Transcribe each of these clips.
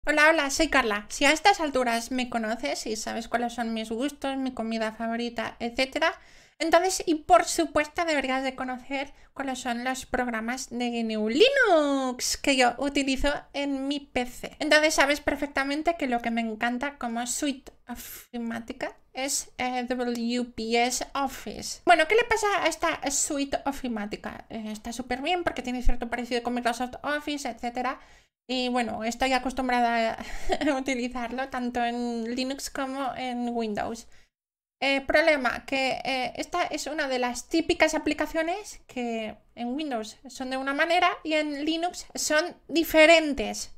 Hola, hola, soy Carla. Si a estas alturas me conoces y sabes cuáles son mis gustos, mi comida favorita, etcétera, entonces, y por supuesto, deberías de conocer cuáles son los programas de GNU Linux que yo utilizo en mi PC. Entonces, sabes perfectamente que lo que me encanta como suite ofimática es WPS Office. Bueno, ¿qué le pasa a esta suite ofimática? Está súper bien porque tiene cierto parecido con Microsoft Office, etcétera. Y bueno, estoy acostumbrada a utilizarlo tanto en Linux como en Windows. Problema, que esta es una de las típicas aplicaciones que en Windows son de una manera y en Linux son diferentes.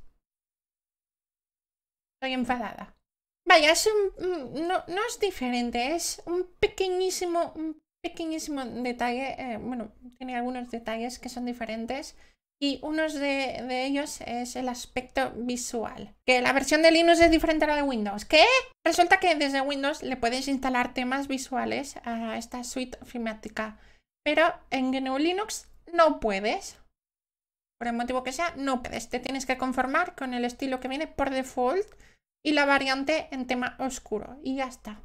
Estoy enfadada. Vaya, no es diferente, es un pequeñísimo detalle. Bueno, tiene algunos detalles que son diferentes. Y uno de ellos es el aspecto visual. Que la versión de Linux es diferente a la de Windows. ¿Qué? Resulta que desde Windows le puedes instalar temas visuales a esta suite ofimática. Pero en GNU Linux no puedes. Por el motivo que sea, no puedes. Te tienes que conformar con el estilo que viene por default y la variante en tema oscuro. Y ya está.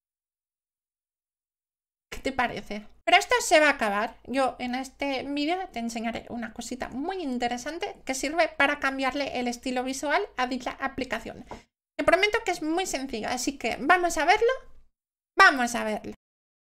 ¿Qué te parece? Pero esto se va a acabar. Yo en este vídeo te enseñaré una cosita muy interesante que sirve para cambiarle el estilo visual a dicha aplicación. Te prometo que es muy sencillo, así que vamos a verlo. Vamos a verlo.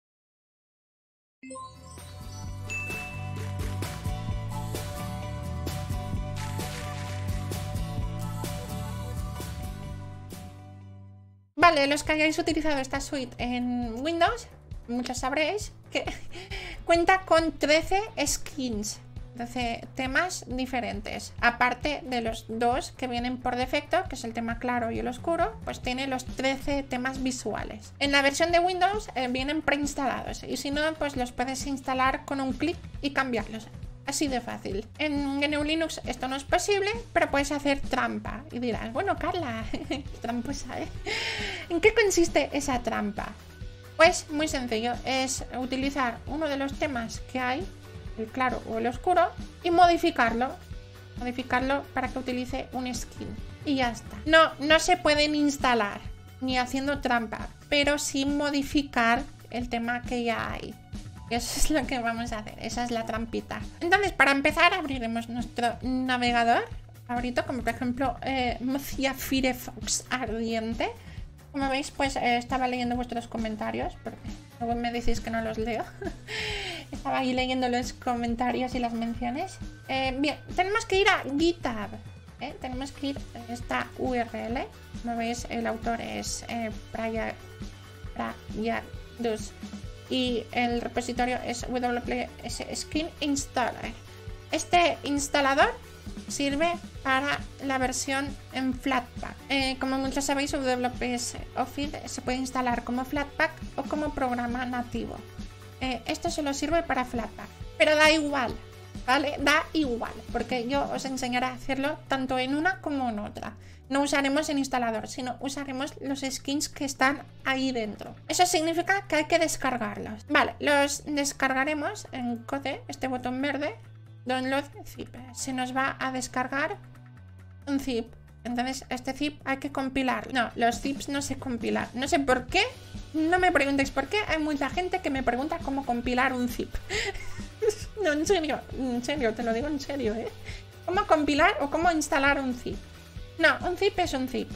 Vale, los que hayáis utilizado esta suite en Windows, muchos sabréis que cuenta con 13 skins, 13 temas diferentes. Aparte de los dos que vienen por defecto, que es el tema claro y el oscuro, pues tiene los 13 temas visuales. En la versión de Windows vienen preinstalados y si no, pues los puedes instalar con un clic y cambiarlos. Así de fácil. En GNU Linux esto no es posible, pero puedes hacer trampa. Y dirás, bueno, Carla, tramposa, ¿eh? ¿En qué consiste esa trampa? Pues muy sencillo, es utilizar uno de los temas que hay, el claro o el oscuro, y modificarlo para que utilice un skin. Y ya está. No se pueden instalar ni haciendo trampa, pero sí modificar el tema que ya hay. Eso es lo que vamos a hacer, esa es la trampita. Entonces, para empezar, abriremos nuestro navegador favorito, como por ejemplo Mozilla Firefox ardiente. Como veis, pues estaba leyendo vuestros comentarios, porque luego me decís que no los leo. Estaba ahí leyendo los comentarios y las menciones. Bien, tenemos que ir a GitHub. Tenemos que ir a esta URL. Como veis, el autor es Praya2. Y el repositorio es WPS Skin Installer. Este instalador sirve para la versión en Flatpak. Como muchos sabéis, WPS Office se puede instalar como Flatpak o como programa nativo. Esto solo sirve para Flatpak, pero da igual, ¿vale? Da igual, porque yo os enseñaré a hacerlo tanto en una como en otra. No usaremos el instalador, sino usaremos los skins que están ahí dentro. Eso significa que hay que descargarlos. Vale, los descargaremos en Code, este botón verde, Download Zip. Se nos va a descargar un zip. Entonces este zip hay que compilar. No, los zips no se compilan. No sé por qué. No me preguntéis por qué. Hay mucha gente que me pregunta cómo compilar un zip. No, en serio, te lo digo en serio, ¿eh? ¿Cómo compilar o cómo instalar un zip? No, un zip es un zip.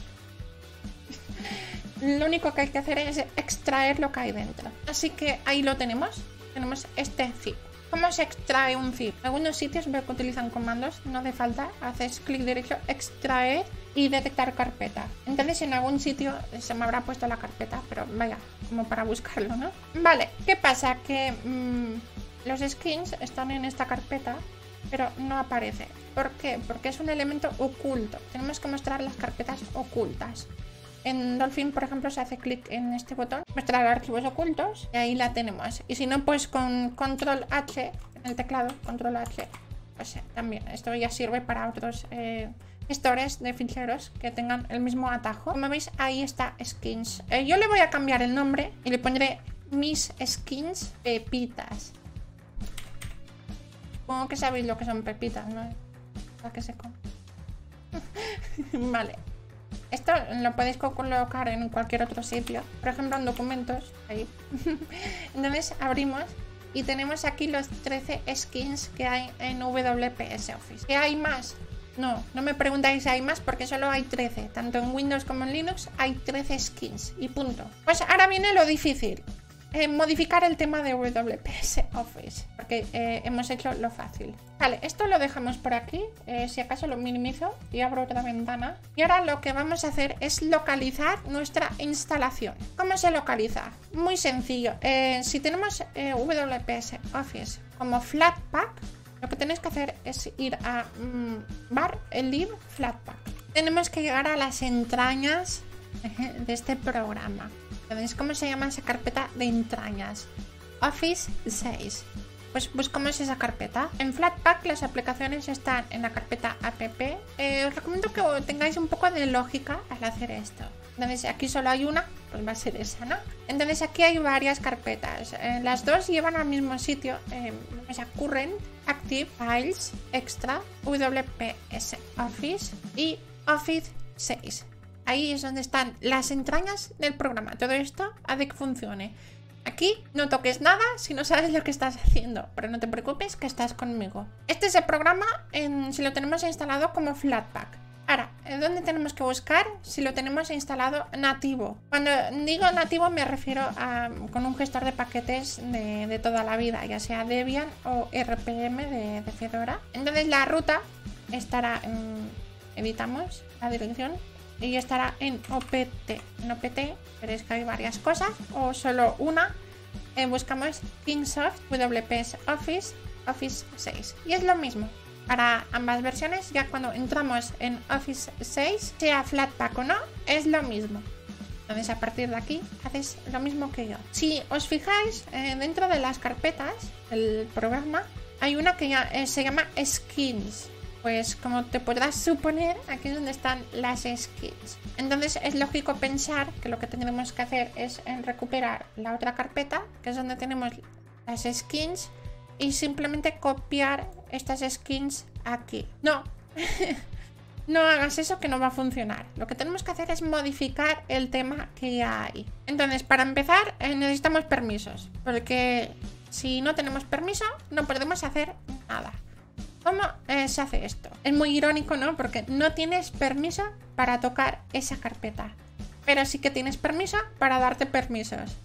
Lo único que hay que hacer es extraer lo que hay dentro. Así que ahí lo tenemos. Tenemos este zip. ¿Cómo se extrae un zip? En algunos sitios veo que utilizan comandos. No hace falta. Haces clic derecho, extraer y detectar carpeta. Entonces en algún sitio se me habrá puesto la carpeta. Pero vaya, como para buscarlo, ¿no? Vale, ¿qué pasa? Que los skins están en esta carpeta, pero no aparece. ¿Por qué? Porque es un elemento oculto. Tenemos que mostrar las carpetas ocultas. En Dolphin, por ejemplo, se hace clic en este botón, mostrar archivos ocultos, y ahí la tenemos. Y si no, pues con Control H, en el teclado, Control H, pues también. Esto ya sirve para otros gestores de ficheros que tengan el mismo atajo. Como veis, ahí está Skins. Yo le voy a cambiar el nombre y le pondré Mis Skins Pepitas. Supongo que sabéis lo que son pepitas, ¿no? Que se come. Vale. Esto lo podéis colocar en cualquier otro sitio, por ejemplo en documentos, ahí. Entonces abrimos y tenemos aquí los 13 skins que hay en WPS Office. ¿Qué hay más? No me preguntáis si hay más porque solo hay 13. Tanto en Windows como en Linux hay 13 skins y punto. Pues ahora viene lo difícil. Modificar el tema de WPS Office, porque hemos hecho lo fácil. Vale, esto lo dejamos por aquí, si acaso lo minimizo y abro otra ventana. Y ahora lo que vamos a hacer es localizar nuestra instalación. ¿Cómo se localiza? Muy sencillo. Si tenemos WPS Office como Flatpak, lo que tenéis que hacer es ir a bar lib Flatpak. Tenemos que llegar a las entrañas de este programa. ¿Veis cómo se llama esa carpeta de entrañas? Office 6. Pues buscamos esa carpeta. En Flatpak las aplicaciones están en la carpeta app. Os recomiendo que tengáis un poco de lógica al hacer esto. Entonces aquí solo hay una, pues va a ser esa, ¿no? Entonces aquí hay varias carpetas. Las dos llevan al mismo sitio. O sea, Current, Active, Files, Extra, WPS Office y Office 6. Ahí es donde están las entrañas del programa. Todo esto hace que funcione. Aquí no toques nada si no sabes lo que estás haciendo, pero no te preocupes que estás conmigo. Este es el programa si lo tenemos instalado como Flatpak. Ahora, ¿dónde tenemos que buscar? Si lo tenemos instalado nativo. Cuando digo nativo me refiero a con un gestor de paquetes de toda la vida, ya sea Debian o RPM de Fedora. Entonces la ruta estará editamos la dirección. Y estará en OPT. En OPT veréis que hay varias cosas o solo una. Buscamos Kingsoft WPS Office 6. Y es lo mismo para ambas versiones. Ya cuando entramos en Office 6, sea Flatpak o no, es lo mismo. Entonces a partir de aquí haces lo mismo que yo. Si os fijáis, dentro de las carpetas del programa hay una que ya se llama Skins. Pues como te podrás suponer, aquí es donde están las skins. Entonces es lógico pensar que lo que tendremos que hacer es recuperar la otra carpeta, que es donde tenemos las skins, y simplemente copiar estas skins aquí. No, no hagas eso que no va a funcionar. Lo que tenemos que hacer es modificar el tema que ya hay. Entonces, para empezar, necesitamos permisos, porque si no tenemos permiso, no podemos hacer nada. ¿Cómo se hace esto? Es muy irónico, ¿no? Porque no tienes permiso para tocar esa carpeta, pero sí que tienes permiso para darte permisos.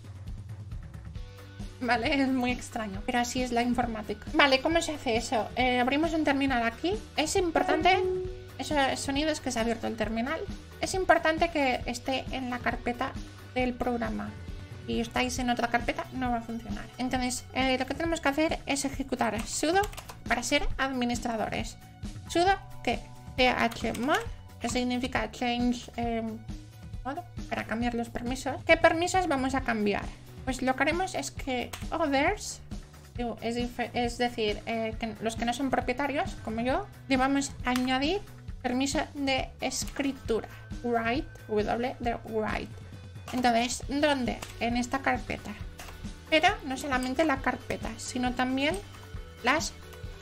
Vale, es muy extraño, pero así es la informática. Vale, ¿cómo se hace eso? Abrimos un terminal aquí. Es importante, esos sonidos que se ha abierto el terminal, es importante que esté en la carpeta del programa. Si estáis en otra carpeta, no va a funcionar. Entonces, lo que tenemos que hacer es ejecutar sudo para ser administradores. Sudo que chmod, que significa change mode, para cambiar los permisos. ¿Qué permisos vamos a cambiar? Pues lo que haremos es que others, es decir, que los que no son propietarios, como yo, le vamos a añadir permiso de escritura. Write, W de write. Entonces, ¿dónde? En esta carpeta. Pero no solamente la carpeta, sino también las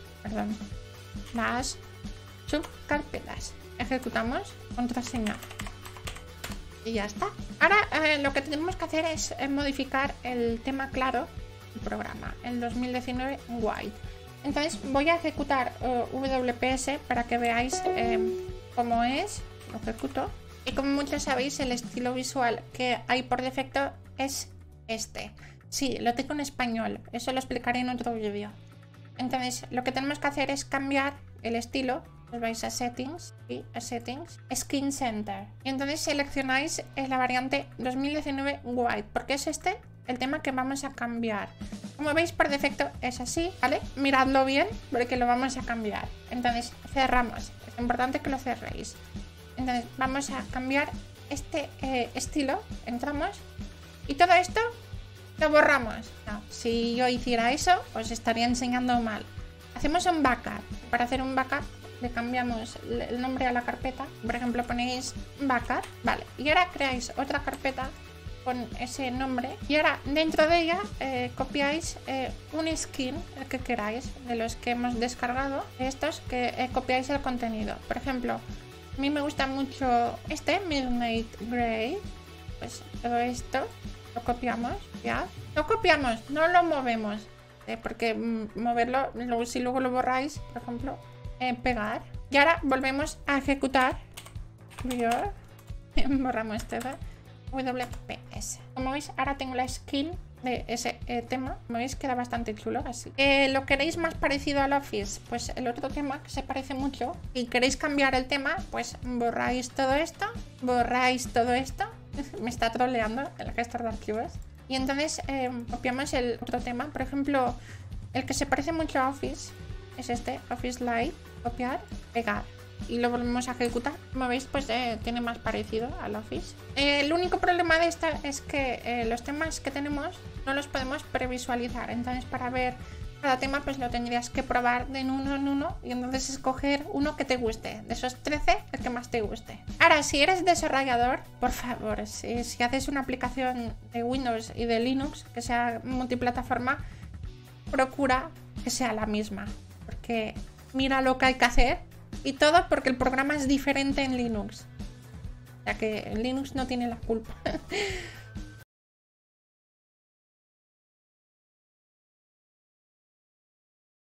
subcarpetas. Ejecutamos, contraseña. Y ya está. Ahora lo que tenemos que hacer es modificar el tema claro del programa, el 2019 White. Entonces voy a ejecutar WPS para que veáis cómo es. Lo ejecuto. Y como muchos sabéis, el estilo visual que hay por defecto es este. Sí, lo tengo en español. Eso lo explicaré en otro vídeo. Entonces, lo que tenemos que hacer es cambiar el estilo. Os vais a Settings y a Settings, Skin Center. Y entonces seleccionáis la variante 2019 White, porque es este el tema que vamos a cambiar. Como veis, por defecto es así, ¿vale? Miradlo bien, porque lo vamos a cambiar. Entonces, cerramos. Es importante que lo cerréis. Entonces vamos a cambiar este estilo, entramos y todo esto lo borramos. No, si yo hiciera eso os estaría enseñando mal. Hacemos un backup. Para hacer un backup le cambiamos el nombre a la carpeta. Por ejemplo, ponéis backup, vale, y ahora creáis otra carpeta con ese nombre y ahora dentro de ella copiáis un skin, el que queráis, de los que hemos descargado, estos que copiáis el contenido. Por ejemplo, A mí me gusta mucho este Midnight Grey. Pues todo esto lo copiamos, ya. Lo copiamos, no lo movemos. Porque moverlo, si luego lo borráis, por ejemplo, pegar. Y ahora volvemos a ejecutar. Borramos todo. WPS. Como veis, ahora tengo la skin de ese tema. Como veis, queda bastante chulo así. ¿Lo queréis más parecido al Office? Pues el otro tema que se parece mucho. Y queréis cambiar el tema, pues borráis todo esto. Borráis todo esto. Me está troleando el gestor de archivos. Y entonces copiamos el otro tema. Por ejemplo, el que se parece mucho a Office es este, Office Lite. Copiar, pegar. Y lo volvemos a ejecutar. Como veis, pues tiene más parecido al Office. El único problema de esta es que los temas que tenemos no los podemos previsualizar. Entonces, para ver cada tema, pues lo tendrías que probar de uno en uno y entonces escoger uno que te guste. De esos 13, el que más te guste. Ahora, si eres desarrollador, por favor, si haces una aplicación de Windows y de Linux que sea multiplataforma, procura que sea la misma. Porque mira lo que hay que hacer. Y todo porque el programa es diferente en Linux. O sea que Linux no tiene la culpa.